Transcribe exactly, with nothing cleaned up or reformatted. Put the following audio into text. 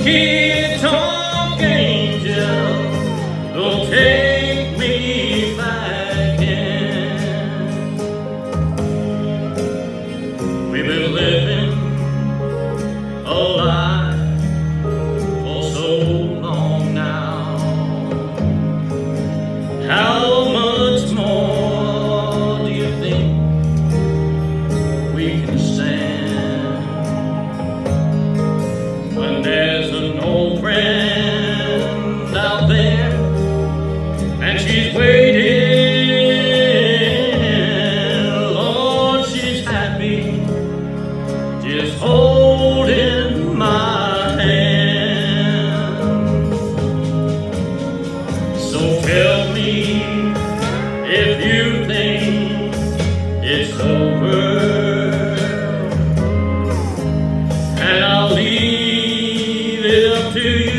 honky-tonk angel will take me back in. We've been living a lie for so long now. How much more do you think we can stand when there's an old friend out there and she's waiting? Lord, she's happy just holding my hand. So tell me if you think it's over, and I'll leave it up to you.